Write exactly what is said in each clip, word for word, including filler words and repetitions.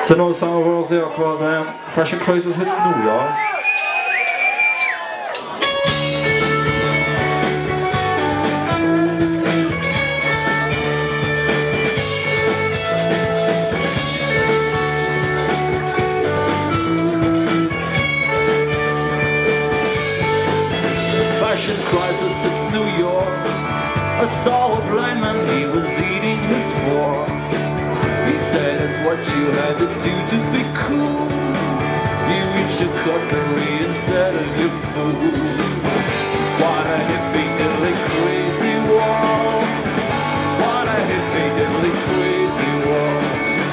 It's another song of ours there called um, Fashion Crisis Hits New York. Fashion crisis hits New York. I saw a blind man, he was eating his fork. He said it's what you had to do to be cool. You reached your cutlery instead of your food. What a hippie diddly crazy world. What a hippie diddly crazy world.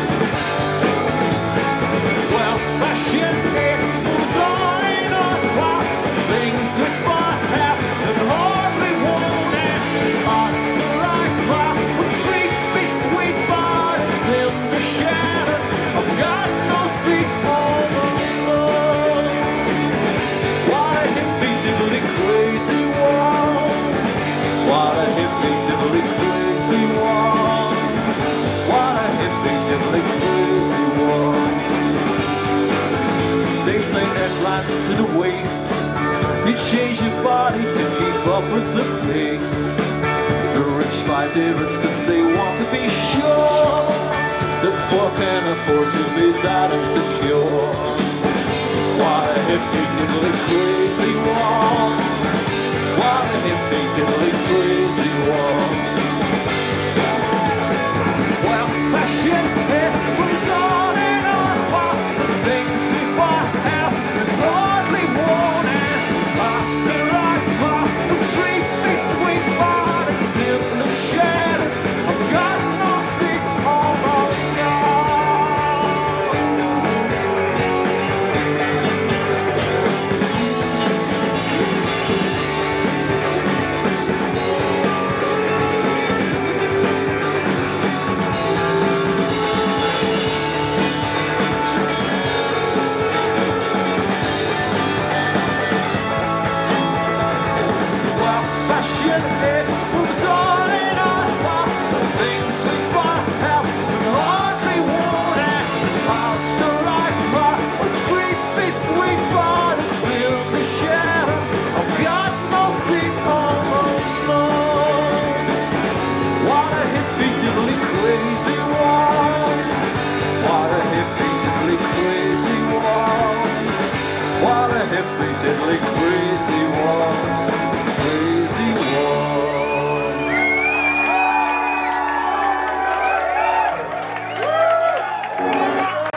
Well, fashion it moves on and on while things that far have and hardly won't end. Us like clock would treat me sweet, but it's in the shadow. I've got no seat for the love. What a hippie diddly crazy world. What a hippie diddly crazy world. What a hippie diddly crazy world. They say headlines to the waist. You change your body to keep up with the pace. The rich buy divers cause they want to be sure the poor can afford to be that insecure. What a hippie diddly crazy world. What a hippie diddly crazy world. Well, fashion it moves on and on while the things we want have and hardly won't end. Oscar like pop would treat me sweet, but it's in the shadow. I've got no seat on the it moves on and on while the things we want have and hardly won't end. I'll still like my would treat me sweet, but it's in the shadow. I've got no seat on the lawn. What a hippie diddly crazy world. What a hippie diddly crazy world. What a hippie diddly crazy world.